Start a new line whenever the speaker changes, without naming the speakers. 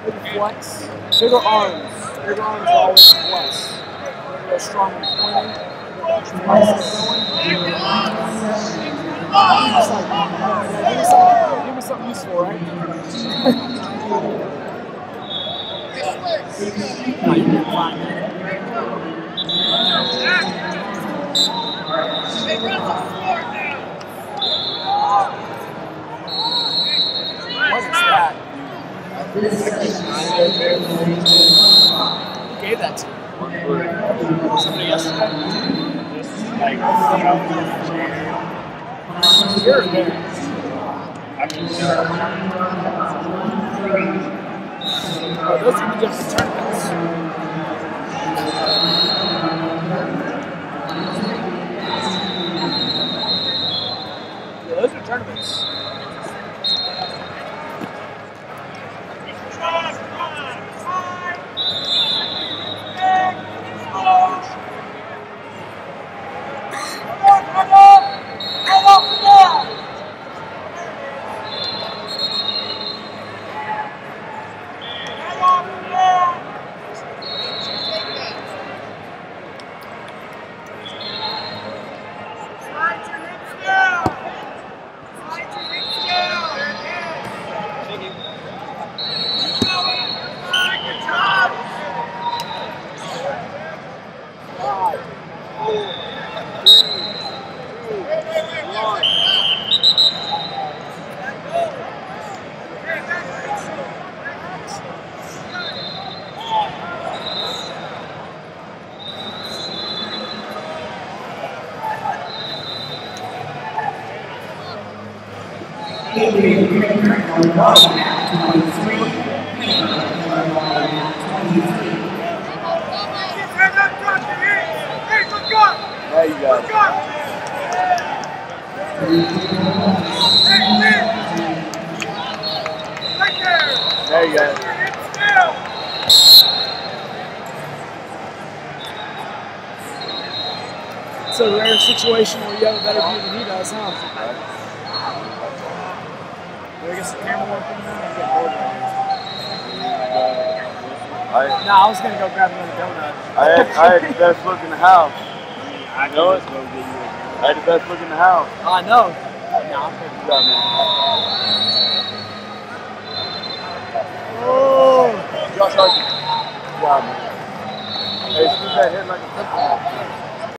Maybe flex. Bigger arms. Bigger arms are always flex. They're strong and pointing. Give me something useful, right? No, you can find it. What is that? Who gave that to you? Somebody yesterday? You're there. Oh, those are the different tournaments. Yeah, those are tournaments.
There you go. There you go.
It's a rare situation where you have a better view than he does, huh? I guess the camera working now. I was gonna go grab another donut.
I had the best look in the house. I know it. I had the best look in the house.
Oh, I know. Yeah, I'm picking it up, man. Oh!
Josh Harkey. Good job, man. Hey, shoot that head like a football.